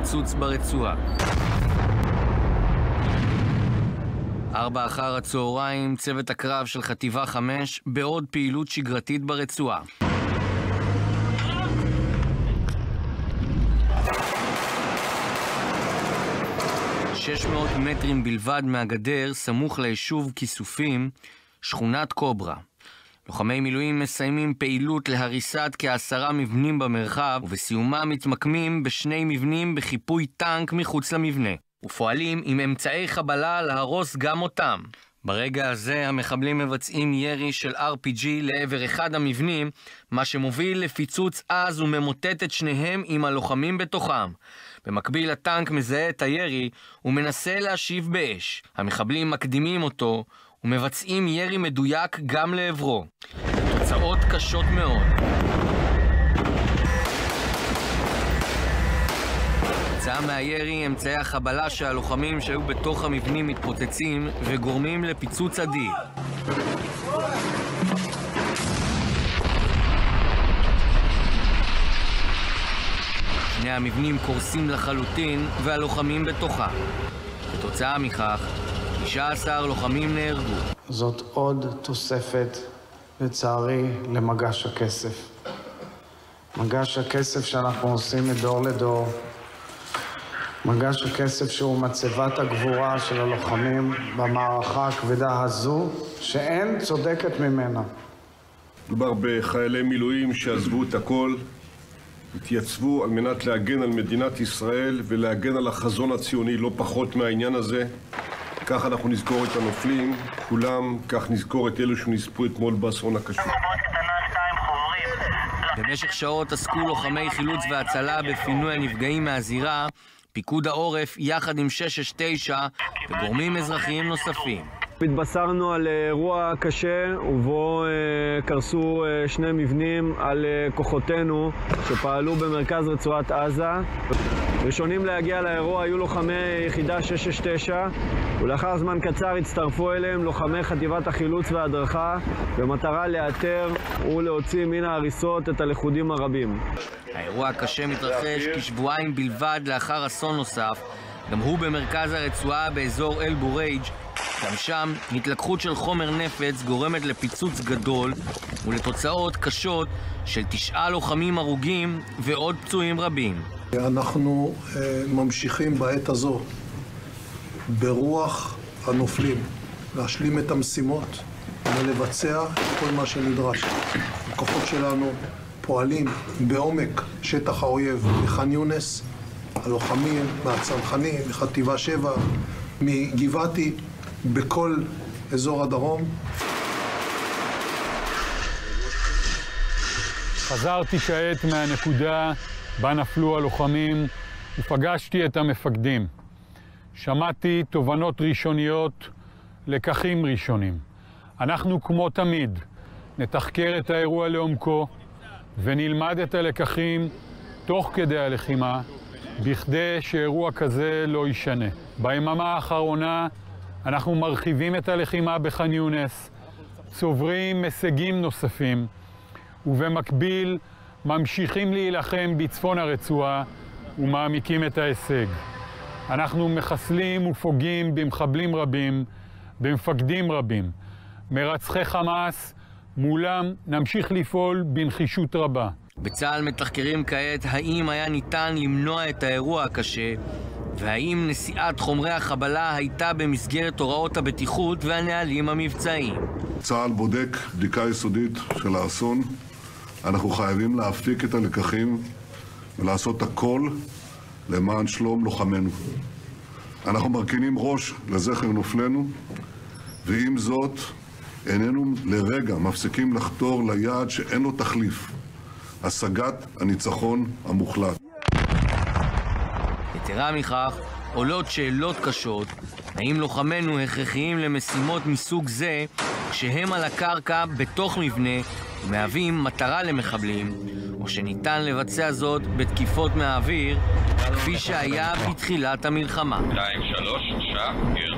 פיצוץ ברצועה. 4 אחר הצהריים, צוות הקרב של חטיבה 5 בעוד פעילות שגרתית ברצועה. ,600 מטרים בלבד מהגדר, סמוך ליישוב כיסופים, שכונת קוברה. לוחמי מילואים מסיימים פעילות להריסת כ10 מבנים במרחב, ובסיומם מתמקמים בשני מבנים בחיפוי טנק מחוץ למבנה, ופועלים עם אמצעי חבלה להרוס גם אותם. ברגע הזה המחבלים מבצעים ירי של RPG לעבר אחד המבנים, מה שמוביל לפיצוץ עז וממוטט את שניהם עם הלוחמים בתוכם. במקביל הטנק מזהה את הירי ומנסה להשיב באש. המחבלים מקדימים אותו ומבצעים ירי מדויק גם לעברו. תוצאות קשות מאוד. כתוצאה מהירי, אמצעי החבלה שהלוחמים שהיו בתוך המבנים מתפוצצים וגורמים לפיצוץ אדיר. שני המבנים קורסים לחלוטין והלוחמים בתוכם. כתוצאה מכך, 19 לוחמים נהרגו. זאת עוד תוספת, לצערי, למגש הכסף. מגש הכסף שאנחנו עושים מדור לדור. מגש הכסף שהוא מצבת הגבורה של הלוחמים במערכה הכבדה הזו, שאין צודקת ממנה. מדובר בחיילי מילואים שעזבו את הכל, התייצבו על מנת להגן על מדינת ישראל ולהגן על החזון הציוני, לא פחות מהעניין הזה. כך אנחנו נזכור את הנופלים, כולם, כך נזכור את אלו שנספו אתמול באסון הקשה. במשך שעות עסקו לוחמי חילוץ והצלה בפינוי הנפגעים מהזירה, פיקוד העורף יחד עם 669 וגורמים אזרחיים נוספים. התבשרנו על אירוע קשה ובו קרסו שני מבנים על כוחותינו שפעלו במרכז רצועת עזה. ראשונים להגיע לאירוע היו לוחמי יחידה 669 ולאחר זמן קצר הצטרפו אליהם לוחמי חטיבת החילוץ וההדרכה במטרה לאתר ולהוציא מן ההריסות את הלכודים הרבים. האירוע הקשה מתרחש כשבועיים בלבד לאחר אסון נוסף, גם הוא במרכז הרצועה באזור אל בורייג'. גם שם התלקחות של חומר נפץ גורמת לפיצוץ גדול ולתוצאות קשות של 9 לוחמים הרוגים ועוד פצועים רבים. אנחנו ממשיכים בעת הזו ברוח הנופלים להשלים את המשימות ולבצע כל מה שנדרש. הכוחות שלנו פועלים בעומק שטח האויב בח'אן יונס, הלוחמים מהצנחנים, מחטיבה 7, מגבעתי, בכל אזור הדרום. חזרתי כעת מהנקודה בה נפלו הלוחמים ופגשתי את המפקדים. שמעתי תובנות ראשוניות, לקחים ראשונים. אנחנו כמו תמיד נתחקר את האירוע לעומקו ונלמד את הלקחים תוך כדי הלחימה, בכדי שאירוע כזה לא יישנה. ביממה האחרונה אנחנו מרחיבים את הלחימה בח'אן יונס, צוברים הישגים נוספים, ובמקביל ממשיכים להילחם בצפון הרצועה ומעמיקים את ההישג. אנחנו מחסלים ופוגעים במחבלים רבים, במפקדים רבים. מרצחי חמאס, מולם נמשיך לפעול בנחישות רבה. בצה"ל מתחקרים כעת האם היה ניתן למנוע את האירוע הקשה, והאם נשיאת חומרי החבלה הייתה במסגרת הוראות הבטיחות והנהלים המבצעיים. צה"ל בודק בדיקה יסודית של האסון. אנחנו חייבים להפיק את הלקחים ולעשות הכל למען שלום לוחמנו. אנחנו מרכינים ראש לזכר נופלנו, ועם זאת איננו לרגע מפסיקים לחתור ליעד שאין לו תחליף, השגת הניצחון המוחלט. יתרה מכך, עולות שאלות קשות, האם לוחמינו הכרחיים למשימות מסוג זה כשהם על הקרקע בתוך מבנה ומהווים מטרה למחבלים, או שניתן לבצע זאת בתקיפות מהאוויר, כפי שהיה בתחילת המלחמה. 2-3, שעה.